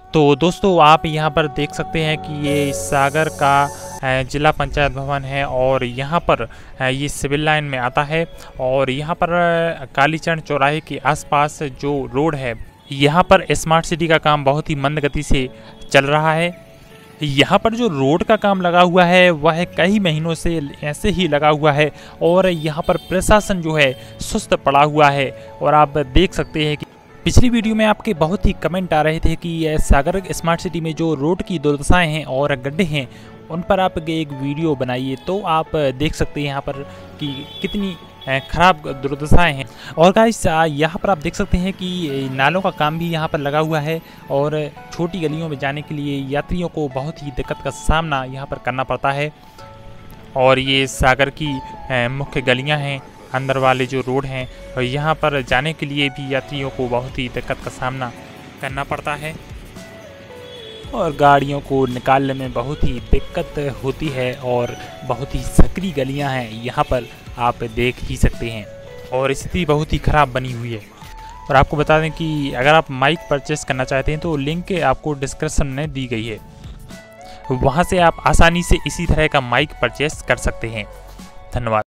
तो दोस्तों आप यहाँ पर देख सकते हैं कि ये सागर का जिला पंचायत भवन है और यहाँ पर ये सिविल लाइन में आता है। और यहाँ पर कालीचरण चौराहे के आसपास जो रोड है, यहाँ पर स्मार्ट सिटी का काम बहुत ही मंद गति से चल रहा है। यहाँ पर जो रोड का काम लगा हुआ है वह कई महीनों से ऐसे ही लगा हुआ है और यहाँ पर प्रशासन जो है सुस्त पड़ा हुआ है। और आप देख सकते हैं कि पिछली वीडियो में आपके बहुत ही कमेंट आ रहे थे कि यह सागर स्मार्ट सिटी में जो रोड की दुर्दशाएं हैं और गड्ढे हैं उन पर आप एक वीडियो बनाइए। तो आप देख सकते हैं यहाँ पर कि कितनी खराब दुर्दशाएं हैं। और गाइस यहाँ पर आप देख सकते हैं कि नालों का काम भी यहाँ पर लगा हुआ है और छोटी गलियों में जाने के लिए यात्रियों को बहुत ही दिक्कत का सामना यहाँ पर करना पड़ता है। और ये सागर की मुख्य गलियाँ हैं, अंदर वाले जो रोड हैं, और यहाँ पर जाने के लिए भी यात्रियों को बहुत ही दिक्कत का सामना करना पड़ता है और गाड़ियों को निकालने में बहुत ही दिक्कत होती है। और बहुत ही सकरी गलियां हैं, यहाँ पर आप देख ही सकते हैं और स्थिति बहुत ही ख़राब बनी हुई है। और आपको बता दें कि अगर आप माइक परचेस करना चाहते हैं तो लिंक आपको डिस्क्रिप्शन में दी गई है, वहाँ से आप आसानी से इसी तरह का माइक परचेस कर सकते हैं। धन्यवाद।